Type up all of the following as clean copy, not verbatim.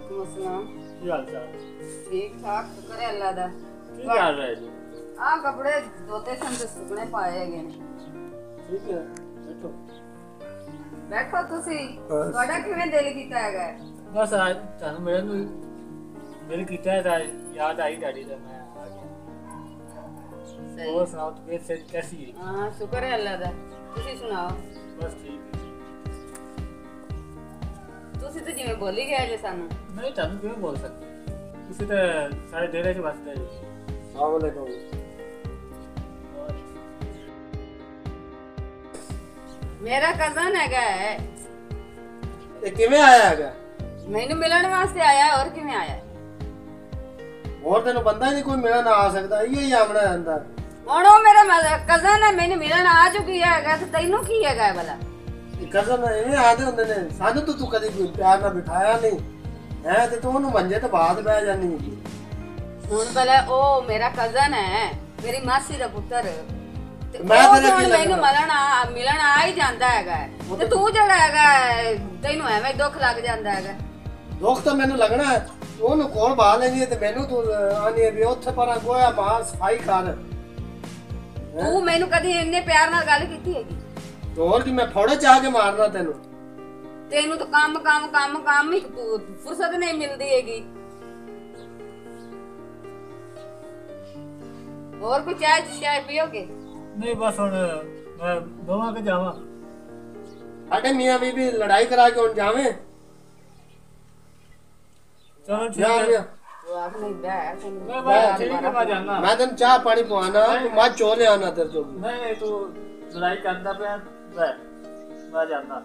वालेकुम अस्सलाम। की हाल चाल? ठीक ठाक शुक्र है अल्लाह दा। की कर रहे जी? हाँ कपड़े धोते सन ते सुकने पाए हैगे ने। ठीक है बैठो। बैठो तुसी ਤੁਹਾਡਾ ਕਿਵੇਂ ਦਿਲ ਕੀਤਾ ਹੈਗਾ? बस आज ਤੁਹਾਨੂੰ ਮਿਲਣ ਨੂੰ ਦਿਲ ਕੀਤਾ ਹੈ ਤਾਂ याद आई डैडी ਦਾ मैं आ गया। सही। और सुनाओ तबीयत से कैसी है? हाँ शुक्र है अल्लाह दा। तुसी सुनाओ। बस ठीक है। तुसी तो जिਵੇਂ ਬੋਲੀ ਗਿਆ ਜੇ ਸਾਨੂੰ। नहीं ਤੁਹਾਨੂੰ ਕਿਵੇਂ ਬੋਲ ਸਕਦੇ? ਤੁਸੀਂ ਤਾਂ ਸਾਰੇ ਡੇਰੇ 'ਚ ਵਸਦੇ ਜੀ। अस्सलाम वालेकुम। ਮੇਰਾ ਕਜ਼ਨ ਹੈਗਾ ਹੈ। ਇਹ ਕਿਵੇਂ ਆਇਆ ਹੈਗਾ? ਮੈਨੂੰ ਮਿਲਣ ਵਾਸਤੇ ਆਇਆ ਹੋਰ ਕਿਵੇਂ ਆਇਆ? ਹੋਰ ਤੈਨੂੰ ਬੰਦਾ ਹੀ ਨਹੀਂ ਕੋਈ ਮਿਲਣ ਆ ਸਕਦਾ, ਇਹ ਹੀ ਆਮਣਾ ਅੰਦਰ। ਹੁਣ ਉਹ ਮੇਰਾ ਕਜ਼ਨ ਹੈ, ਮੈਨੂੰ ਮਿਲਣ ਆ ਚੁੱਕੀ ਹੈਗਾ ਤੇ ਤੈਨੂੰ ਕੀ ਹੈਗਾ ਭਲਾ? ਇਹ ਕਜ਼ਨ ਇਹ ਆਦੇ ਹੁੰਦੇ ਨੇ, ਸਾਨੂੰ ਤਾਂ ਤੂੰ ਕਦੀ ਕੋਈ ਪਿਆਰ ਨਾਲ ਬਿਠਾਇਆ ਨਹੀਂ ਹੈ ਤੇ ਤੂੰ ਉਹਨੂੰ ਮੰਜੇ ਤੇ ਬਾਅਦ ਬਹਿ ਜਾਨੀ। ਹੁਣ ਭਲਾ ਉਹ ਮੇਰਾ ਕਜ਼ਨ ਹੈ, ਮੇਰੀ ਮਾਸੀ ਦਾ ਪੁੱਤਰ। ਮੈਂ ਤੇਰੇ ਕੀ ਮੈਨੂੰ ਮਿਲਣ ਆ ਹੀ ਜਾਂਦਾ ਹੈਗਾ ਤੇ ਤੂੰ ਜਿਹੜਾ ਹੈਗਾ ਤੈਨੂੰ ਐਵੇਂ ਦੁੱਖ ਲੱਗ ਜਾਂਦਾ ਹੈਗਾ। ਦੁੱਖ ਤਾਂ ਮੈਨੂੰ ਲੱਗਣਾ ਹੈ, ਉਹਨੂੰ ਕੋਲ ਬਾ ਲੈਣੀ ਤੇ ਮੈਨੂੰ ਤੂੰ ਆਨੀ ਵੀ ਉੱਥੇ ਪਰਾਂ ਗੋਇਆ ਮਾਰ ਸਫਾਈ ਕਰ। ਤੂੰ ਮੈਨੂੰ ਕਦੀ ਇੰਨੇ ਪਿਆਰ ਨਾਲ ਗੱਲ ਕੀਤੀ ਹੈਗੀ? ਹੋਰ ਕੀ ਮੈਂ ਫੋੜੇ ਚਾਹ ਕੇ ਮਾਰਨਾ ਤੈਨੂੰ? ਤੈਨੂੰ ਤਾਂ ਕੰਮ ਕੰਮ ਕੰਮ ਕੰਮ ਹੀ ਫੁਰਸਤ ਨਹੀਂ ਮਿਲਦੀ ਹੈਗੀ। ਹੋਰ ਕੋਈ ਚਾਹ ਪੀਓਗੇ? नहीं बस ਹੁਣ ਮੈਂ ਦੋਵਾਂ ਕੇ ਜਾਵਾਂ। ਸਾਡੇ ਮੀਆਂ ਬੀਬੀ ਲੜਾਈ ਕਰਾ ਕੇ ਹੁਣ ਜਾਵੇਂ। चलो ठीक ਜਾ है। ਮੀਆਂ ਤੂੰ ਆਖ ਨਹੀਂ ਬੈਠ मैं ठीक है मैं जाना। ਮੈਂ ਤੈਨੂੰ ਚਾਹ ਪਾਣੀ ਪਵਾਣਾ, ਤੂੰ ਮੱਝ ਚੋ ਲਿਆਣਾ ਤੇਰੇ ਤੋਂ। नहीं तू लड़ाई करता पे मैं जाना।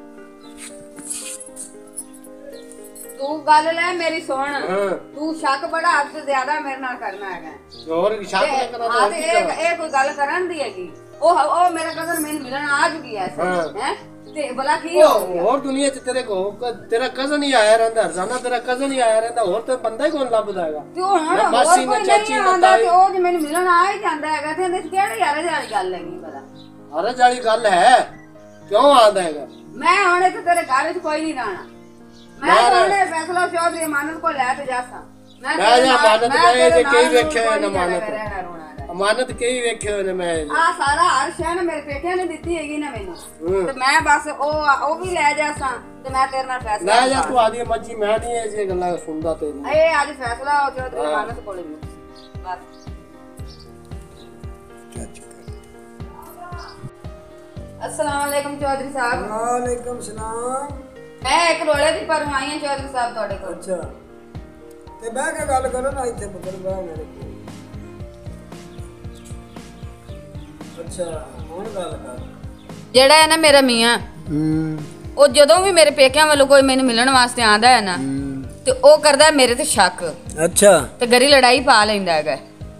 ਤੂੰ ਗੱਲ ਲੈ ਮੇਰੀ ਸੁਣ। ਹਾਂ ਤੂੰ ਸ਼ੱਕ ਬੜਾ ਹੱਦ ਤੋਂ ਜ਼ਿਆਦਾ ਮੇਰੇ ਨਾਲ ਕਰਨਾ ਹੈਗਾ। ਹੋਰ ਸ਼ੱਕ ਨਾ ਕਰਾ ਹਾਂ ਤੇ ਤੇ ਹੋਰ ਕੀ ਕਰਾਂ? ਇਹ ਕੋਈ ਗੱਲ ਕਰਨ ਦੀ ਹੈਗੀ? ਉਹ ਮੇਰਾ ਕਜ਼ਨ ਮੈਨੂੰ ਮਿਲਣ ਆ ਚੁੱਕੀ ਹੈ ਹੈ ਤੇ ਭਲਾ ਕੀ ਹੋ ਗਿਆ? ਹੋਰ ਦੁਨੀਆ 'ਚ ਤੇਰੇ ਕੋ ਤੇਰਾ ਕਜ਼ਨ ਹੀ ਆਇਆ ਰਹਿੰਦਾ, ਰਜ਼ਾਨਾ ਤੇਰਾ ਕਜ਼ਨ ਹੀ ਆਇਆ ਰਹਿੰਦਾ, ਹੋਰ ਤੇ ਬੰਦਾ ਹੀ ਕੋਈ ਲੱਭਦਾ ਹੈਗਾ। ਤੇ ਹੁਣ ਹੋਰ ਮਾਸੀ ਕੋਈ ਨੇ ਚਾਚੀ ਨਹੀਂ ਨੇ ਆਉਂਦਾ ਤਾਈ ਤੇ ਉਹ ਜੇ ਮੈਨੂੰ ਮਿਲਣ ਆ ਹੀ ਜਾਂਦਾ ਹੈਗਾ ਤੇ ਇਹਦੇ ਚ ਕਿਹੜੀ ਯਾਰ ਵਾਲੀ ਗੱਲ ਹੈਗੀ ਭਲਾ? ਅਰੇ ਜਾਲੀ ਗੱਲ ਹੈ, ਕਿਉਂ ਆਂਦਾ ਹੈਗਾ? ਮੈਂ ਹੁਣ ਇੱਥੇ ਤੇਰੇ ਘਰ ਵਿੱਚ ਕੋਈ ਨਹੀਂ ਰਹਿਣਾ। ਮੈਂ ਉਹਨੇ ਫੈਸਲਾ ਚੌਧਰੀ ਮਾਨਤ ਕੋ ਲੈ ਤੇ ਜਾਸਾਂ। ਮੈਂ ਜਾ ਮਾਨਤ ਗਏ ਤੇ ਕਈ ਵੇਖਿਆ ਹੋਇਆ ਨਾ ਮਾਨਤ ਮਾਨਤ ਅਮਾਨਤ ਕਈ ਵੇਖੇ ਹੋਏ ਨੇ ਮੈਂ। ਆ ਸਾਰਾ ਹਰ ਸ਼ੈ ਮੇਰੇ ਪੇਕਿਆਂ ਨੇ ਦਿੱਤੀ ਹੈਗੀ ਨਾ ਮੈਨੂੰ ਤੇ ਮੈਂ ਬਸ ਉਹ ਵੀ ਲੈ ਜਾਸਾਂ ਤੇ ਮੈਂ ਤੇਰੇ ਨਾਲ ਫੈਸਲਾ ਲੈ ਜਾ ਤੂੰ ਆਦੀ ਮੱਜੀ, ਮੈਂ ਨਹੀਂ ਇਹ ਗੱਲਾਂ ਸੁਣਦਾ ਤੇਰੀ। ਇਹ ਅੱਜ ਫੈਸਲਾ ਹੋ ਚੌਧਰੀ ਮਾਨਤ ਕੋਲੇ ਬਸ। अस्सलाम वालेकुम चौधरी साहब। वालेकुम सलाम। मैं एक रोले दी पर आई हां चौधरी साहब ਤੁਹਾਡੇ ਕੋਲ। अच्छा ते बैठ के गल करो ना, इथे बगल बा मेरे को। अच्छा ਹੁਣ ਗੱਲ ਕਰ। ਜਿਹੜਾ ਹੈ ਨਾ ਮੇਰਾ ਮੀਆਂ, ਉਹ ਜਦੋਂ ਵੀ ਮੇਰੇ ਪੇਕਿਆਂ ਵੱਲੋਂ ਕੋਈ ਮੈਨੂੰ ਮਿਲਣ ਵਾਸਤੇ ਆਂਦਾ ਹੈ ਨਾ ਤੇ ਉਹ ਕਰਦਾ ਮੇਰੇ ਤੇ ਸ਼ੱਕ। अच्छा ਤੇ ਗਰੀ ਲੜਾਈ ਪਾ ਲੈਂਦਾ ਹੈਗਾ।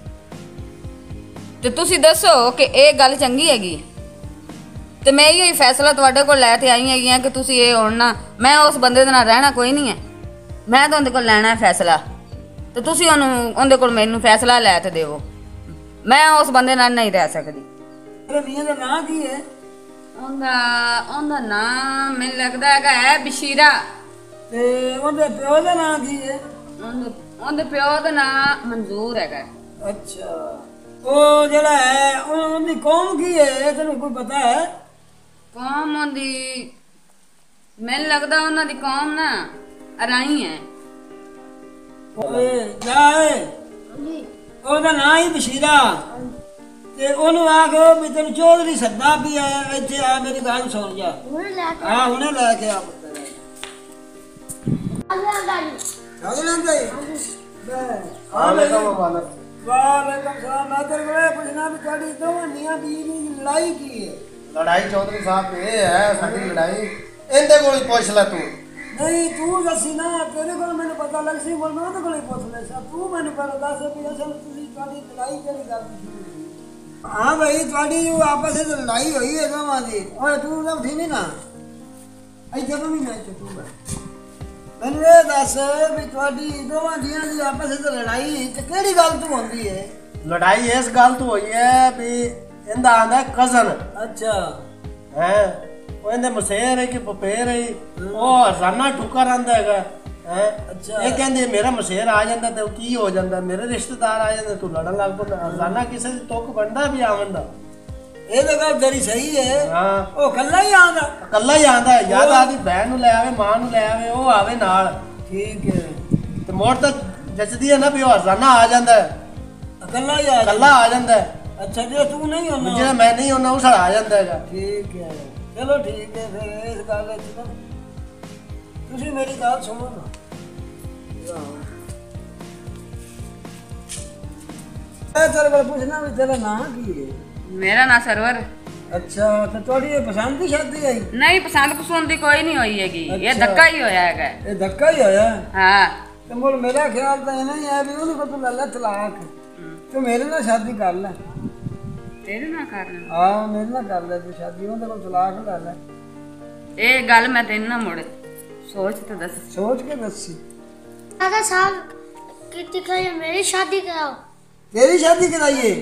ਤੇ ਤੁਸੀਂ ਦੱਸੋ ਕਿ ਇਹ ਗੱਲ ਚੰਗੀ ਹੈਗੀ? ਤੇ ਮੈਂ ਇਹੀ ਫੈਸਲਾ ਤੁਹਾਡੇ ਕੋਲ ਲੈ ਤੇ ਆਈ ਹੈਗੀ ਆ ਕਿ ਤੁਸੀਂ ਇਹ ਹੁਣ ਨਾ, ਮੈਂ ਉਸ ਬੰਦੇ ਦੇ ਨਾਲ ਰਹਿਣਾ ਕੋਈ ਨਹੀਂ ਹੈ, ਮੈਂ ਤਾਂ ਉਹਦੇ ਕੋਲ ਲੈਣਾ ਫੈਸਲਾ ਤੇ ਤੁਸੀਂ ਉਹਦੇ ਕੋਲ ਮੈਨੂੰ ਫੈਸਲਾ ਲੈ ਤੇ ਦਿਓ। ਮੈਂ ਉਸ ਬੰਦੇ ਨਾਲ ਨਹੀਂ ਰਹਿ ਸਕਦੀ। ਤੇਰੇ ਮੀਆਂ ਦਾ ਨਾਂ ਕੀ ਹੈ? ਉਹਦਾ ਨਾਮ ਮੈਨੂੰ ਲੱਗਦਾ ਹੈਗਾ ਬਸ਼ੀਰਾ। ਤੇ ਉਹਦੇ ਪਿਓ ਦਾ ਨਾਂ ਕੀ ਹੈ? ਉਹਦੇ ਪਿਓ ਦਾ ਨਾਮ ਮਨਜ਼ੂਰ ਹੈਗਾ। ਅੱਛਾ ਉਹ ਜਿਹੜਾ ਹੈ ਉਹਦੀ ਕੌਮ ਕੀ ਹੈ, ਤੈਨੂੰ ਕੋਈ ਪਤਾ ਹੈ? ਕੌਮ ਉਹਦੀ ਮੈਨੂੰ ਲੱਗਦਾ ਉਹਨਾਂ ਦੀ ਕੌਮ ਨਾ ਅਰਾਈ ਹੈ। ਓਏ ਜਾ ਉਹਦਾ ਨਾਂ ਹੀ ਬਸ਼ੀਰਾ ਤੇ ਉਹਨੂੰ ਆਖੋ ਵੀ ਤੈਨੂੰ ਚੌਧਰੀ ਸੱਦਾ ਵੀ ਆ, ਇੱਥੇ ਆ ਮੇਰੀ ਗੱਲ ਸੁਣ ਜਾ। ਹਾਂ ਹੁਣੇ ਲੈ ਕੇ ਆ ਪੁੱਤਰ। ਚੱਲ ਲੈਂਦਾ ਵਾਲੇਕੁਮ ਮਾਨਤ। ਵਾਲੇਕਮ ਸਲਾਮ। ਮੈਂ ਤੇਰੇ ਕੋਲ ਪੁੱਛਣਾ ਵੀ ਤੁਹਾਡੀ ਦੋਵਾਂ ਮੀਆਂ ਬੀਵੀ ਦੀ ਲੜਾਈ ਕੀ ਹੈ? ਲੜਾਈ ਚੌਧਰੀ ਸਾਹਿਬ ਇਹ ਹੈ ਸਾਡੀ ਲੜਾਈ, ਇਹਦੇ ਕੋਲ ਹੀ ਪੁੱਛ ਲੈ ਤੂੰ। ਨਹੀਂ ਤੂੰ ਦੱਸੀ ਨਾ, ਤੇਰੇ ਕੋਲ ਮੈਨੂੰ ਪਤਾ ਲੱਗ ਸੀ, ਮੈਂ ਉਹਦੇ ਕੋਲ ਹੀ ਪੁੱਛ ਲੈ ਸਾ। ਤੂੰ ਮੈਨੂੰ ਪਹਿਲਾਂ ਦੱਸ ਵੀ ਅਸਲ ਤੁਸੀਂ ਤੁਹਾਡੀ ਲੜਾਈ ਕਿਹੜੀ ਗੱਲ ਦੀ? ਹਾਂ ਭਾਈ ਤੁਹਾਡੀ ਜੋ ਆਪਸ ਵਿੱਚ ਲੜਾਈ ਹੋਈ ਹੈ ਦੋਵਾਂ ਦੀ। ਓਏ ਤੂੰ ਤਾਂ ਠੀਕ ਨਹੀਂ ਨਾ, ਇੱਥੇ ਵੀ ਨਹੀਂ ਇੱਥੇ ਤੂੰ ਮੈਨੂੰ ਇਹ ਦੱਸ ਵੀ ਤੁਹਾਡੀ ਦੋਵਾਂ ਦੀਆਂ ਦੀ ਆਪਸ ਵਿੱਚ ਲੜਾਈ ਤੇ ਕਿਹੜੀ ਗੱਲ ਤੋਂ ਹੁੰਦੀ ਹੈ? ਲੜਾਈ ਇਸ ਗੱਲ ਤੋਂ ਹੋਈ ਹੈ ਵੀ ਇਹਦਾ ਆਂਦਾ ਕਜ਼ਨ। ਅੱਛਾ ਹੈ ਉਹ ਇਹਦੇ ਮਸੇਰ ਹੈ ਕਿ ਪਪੇਰ ਹੈ, ਉਹ ਰਜ਼ਾਨਾ ਠੁਕਾ ਰਹਿੰਦਾ ਹੈਗਾ ਹੈ ਅੱਛਾ। ਇਹ ਕਹਿੰਦੇ ਮੇਰਾ ਮਸ਼ੇਰ ਆ ਜਾਂਦਾ ਤੇ ਕੀ ਹੋ ਜਾਂਦਾ, ਮੇਰੇ ਰਿਸ਼ਤੇਦਾਰ ਆ ਜਾਂਦੇ ਤੂੰ ਲੜਨ ਲੱਗ ਪੈਂਦਾ। ਰੋਜ਼ਾਨਾ ਕਿਸੇ ਦੀ ਤੁੱਕ ਬਣਦਾ ਵੀ ਆਵਣ ਦਾ। ਇਹ ਤਾਂ ਗੱਲ ਤੇਰੀ ਸਹੀ ਹੈ। ਹਾਂ ਉਹ ਕੱਲਾ ਹੀ ਆਉਂਦਾ। ਇਕੱਲਾ ਹੀ ਆਂਦਾ, ਜਾਂ ਤਾਂ ਆਦੀ ਭੈਣ ਨੂੰ ਲੈ ਆਵੇ, ਮਾਂ ਨੂੰ ਲੈ ਆਵੇ, ਉਹ ਆਵੇ ਨਾਲ। ਠੀਕ ਹੈ। ਤੇ ਮੋੜ ਤਾਂ ਜੱਜਦੀ ਹੈ ਨਾ ਵੀ ਉਹ ਰੋਜ਼ਾਨਾ ਆ ਜਾਂਦਾ ਹੈ, ਕੱਲਾ ਹੀ ਆ ਇਕੱਲਾ ਆ ਜਾਂਦਾ ਹੈ। ਅੱਛਾ ਜੇ ਤੂੰ ਨਹੀਂ ਹੁੰਦਾ ਜਿਹੜਾ ਮੈਂ ਨਹੀਂ ਹੁੰਦਾ ਉਹ ਸਾਡਾ ਆ ਜਾਂਦਾ ਹੈਗਾ। ਠੀਕ ਹੈ, ਚਲੋ ਠੀਕ ਹੈ। ਫਿਰ ਇਸ ਗੱਲ ਵਿੱਚ ਨਾ ਤੁਸੀਂ ਮੇਰੀ ਗੱਲ ਸੁਣੋ ਨਾ। ਮੈਂ ਤੇਰੇ ਕੋਲ ਪੁੱਛਣਾ ਵੀ ਤੇਰਾ ਨਾਂ ਕੀ ਹੈ? ਮੇਰਾ ਨਾਂ ਸਰਵਰ। ਅੱਛਾ ਤੇ ਤੁਹਾਡੀ ਇਹ ਪਸੰਦ ਦੀ ਸ਼ਾਦੀ ਆਈ? ਨਹੀਂ, ਪਸੰਦ ਪਸੰਦ ਦੀ ਕੋਈ ਨਹੀਂ ਹੋਈ ਹੈਗੀ, ਇਹ ਅੱਛਾ। ਧੱਕਾ ਹੀ ਹੋਇਆ ਹੈਗਾ। ਇਹ ਧੱਕਾ ਹੀ ਹੋਇਆ? ਹਾਂ। ਤੇ ਮੁੜ ਮੇਰਾ ਖਿਆਲ ਤਾਂ ਇਹ ਨਹੀਂ ਹੈ ਵੀ ਉਹਨੂੰ ਤੂੰ ਲੈ ਲੈ ਤਲਾਕ, ਤੂੰ ਮੇਰੇ ਨਾਲ ਸ਼ਾਦੀ ਕਰ ਲੈ। ਤੇਰੇ ਨਾਲ ਕਰਨਾ? ਹਾਂ ਮੇਰੇ ਨਾਲ ਕਰ ਲੈ ਤੂੰ ਸ਼ਾਦੀ, ਉਹਦੇ ਕੋਲ ਤਲਾਕ ਲੈ ਲੈ। ਇਹ ਗੱਲ ਮੈਂ ਤੈਨੂੰ ਨਾ ਮੁੜ सोच तो दस। सोच के दसी। दादा साहब कितनी कहिए मेरी शादी कराओ। तेरी शादी कराइए?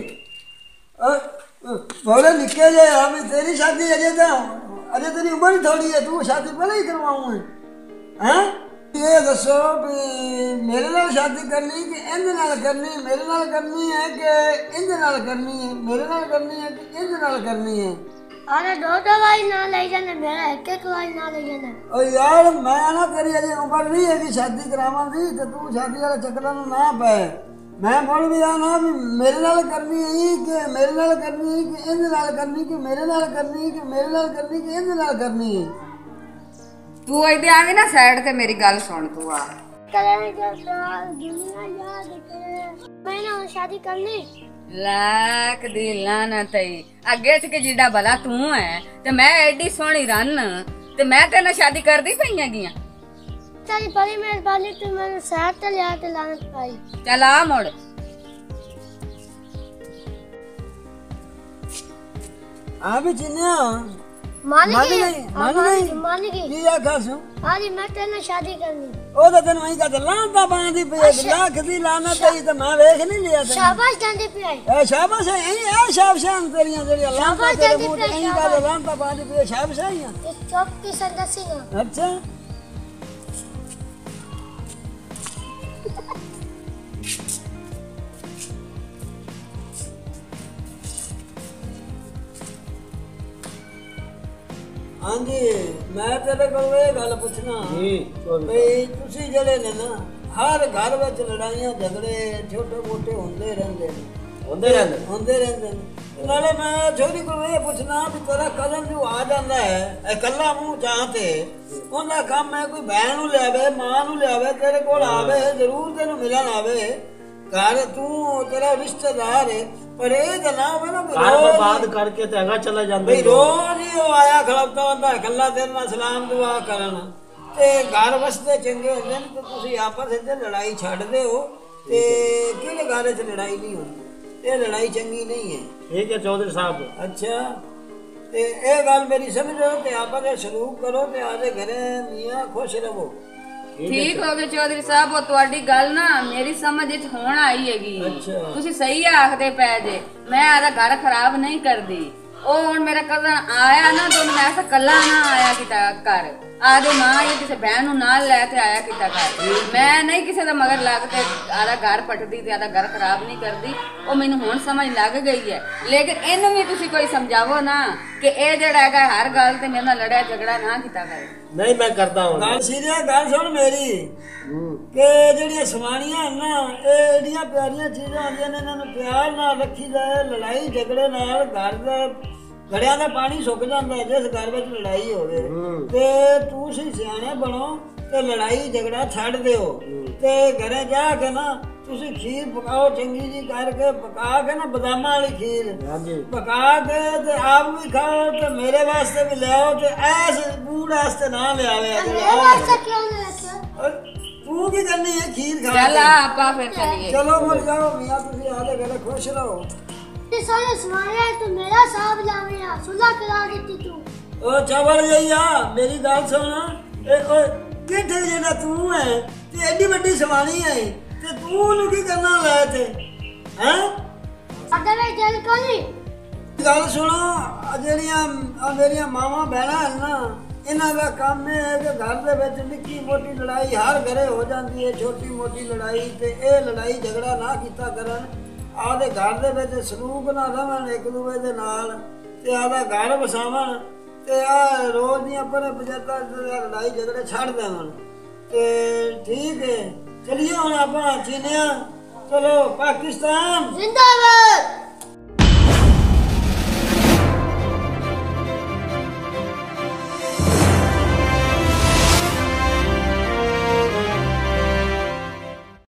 थोड़े लिखे जाए हमें तेरी शादी अजय तेरी उम्र ही थोड़ी है, तू शादी पहले ही करवाऊँ हैं? ये दसो भी मेरे नाल शादी करनी कि इंदे नाल करनी? मेरे नाल करनी है कि इंदे नाल करनी है? मेरे नाल करनी है कि इंदे नाल करनी है? अरे दो दवाई ना ले जाने, मेरा एक एक दवाई ना ले जाने। ओ यार मैं ना तेरी अजय उम्र नहीं है कि शादी करावां दी ते तू शादी वाले चक्करां नूं ना पै। मैं बोल भी आना भी मेरे नाल करनी है कि मेरे नाल करनी है कि इंदे नाल करनी, कि मेरे नाल करनी है कि मेरे नाल करनी, कि इंदे नाल करनी है? तू इधर आ गई ना साइड ते, मेरी गल सुन। तू आ मैं ना शादी करनी लाख दी लानत है अगे के जिड़ा भला तू है ते मैं एडी सोहनी रन ते मैं तेरे शादी कर दी पई हैगी। तेरी बड़ी मेहरबानी, तू मैंने शहर ते लिया ते लानत पाई। चल आ मुड़। आ भी चिन्या मान मान गई गई, मान गई। मान गई। की आखा सु आज मैं तेरे शादी करनी। ओ तो तेन वही का लानता बांधी पे लाख दी लानत है तो मैं देख नहीं लिया तेन। शाबाश डंडे पे आई। ए शाबाश है ए शाबाश तेरियां तेरियां लानता शाबाश तेरे डंडे मुंह पे ते का लानता बांधी पे शाबाश है। ये चौक की संदसी ना। अच्छा हाँ जी, मैं तेरे को ये गल पूछना जी भाई तुसी जड़े ने ना हर घर विच लड़ाइयां झगड़े छोटे मोटे होंदे रहंदे ने नाले मैं छोरी को ये पूछना भी तेरा कदम जो आ जांदा है इकल्ला मुंह चाहते ओंदा काम है कोई बहन नु लेवे मां नु लेवे तेरे कोल आवे जरूर तेनु मिलन आवे घर तू तेरा रिश्तेदार है पर ये जना होवे ना घर बर्बाद करके ते अगा चला जांदा भाई रोज ही वो आया खड़ोता होंदा कल्ला तेरे नाल सलाम दुआ करन ते घर वसते चंगे होंदे ने ते तुसी आपस विच लड़ाई छड्ड दे हो ते किहड़े घर च लड़ाई नहीं होंदी ये लड़ाई चंगी नहीं है। ठीक है चौधरी साहब। अच्छा ते ये गल मेरी समझो ते आपस विच सलूक करो ते आदे घरे मियां खुश रहो। ठीक हो गए चौधरी साहब, वो तुहाडी गल ना मेरी समझ विच होण आई हैगी। अच्छा तुसी सही आखदे पै जे, मैं आदा घर खराब नहीं करदी। ओ हुण मेरा कजन आया ना तो मैं ऐसा कल्ला ना आया किता कर आदे मां या किसी बहन नु नाल लेके आया किता कर। मैं नहीं किसी दा मगर लग ते आदा घर पटदी ते आदा घर खराब नहीं करदी। ओ मैनू हुण समझ लग गई है, लेकिन इन्हू भी तुसी कोई समझावो ना कि ए जेड़ा हैगा हर गल ते मेरे नाल लड़िया झगड़ा ना किता करे। नहीं मैं करता हूं गल सीरिया गल सुन मेरी कि जेड़ियां सवानियां ना ए एडियां प्यारियां चीजां होंदियां ने, इन्हां नूं प्यार नाल रखी जाए। लड़ाई झगड़े नाल घर दा घड़िया का पानी सुक जाता है जिस घर में लड़ाई होवे ते तुसी सियाणे बनो ते लड़ाई झगड़ा छड़ दिओ ते घरे जाके ना तुसी खीर पकाओ चंगी जी करके पका के ना बदामां वाली खीर पका के ते आप भी खाओ ते मेरे वास्ते भी ले आओ ते ऐस बूढ़ वास्ते ना ले आवे। मेरे वास्ते क्यों नहीं रखा? तू की करनी है खीर खा चल आपा फिर चलिए। चलो मुड़ जाओ मियां तुसी आधे घरे खुश रहो। सारे समाया तो मेरा साहब लावे सुलह करा देती तू। ओ चावल जइया मेरी गल सुन ए ओए किथे जेड़ा तू है ते एडी बड़ी सवानी है ते तू नु की करना ले थे हैं? अदे वे जल कोनी गल सुनो जेड़ियां मेरियां मामा बहना है ना ਇਹਨਾਂ ਦਾ ਕੰਮ ਇਹ ਹੈ ਕਿ ਘਰ ਦੇ ਵਿੱਚ ਨਿੱਕੀ ਮੋਟੀ ਲੜਾਈ ਹਰ ਘਰੇ ਹੋ ਜਾਂਦੀ ਹੈ, ਛੋਟੀ ਮੋਟੀ ਲੜਾਈ, ਤੇ ਇਹ ਲੜਾਈ ਝਗੜਾ ਨਾ ਕੀਤਾ ਕਰਨ, ਆਪਦੇ ਘਰ ਦੇ ਵਿੱਚ ਸਲੂਕ ਨਾ ਰਹਿਣ ਇੱਕ ਦੂਜੇ ਦੇ ਨਾਲ, ਤੇ ਆਪਦਾ ਘਰ ਵਸਾਵਣ, ਤੇ ਆ ਰੋਜ਼ ਦੀਆਂ ਪਰ ਪੰਚਾਇਤਾਂ ਲੜਾਈ ਝਗੜੇ ਛੱਡ ਦੇਵਣ। ਤੇ ਠੀਕ ਹੈ, ਚਲਿਏ ਹੁਣ ਆਪਾਂ ਚੀਨਿਆ, ਚਲੋ ਪਾਕਿਸਤਾਨ जिंदाबाद।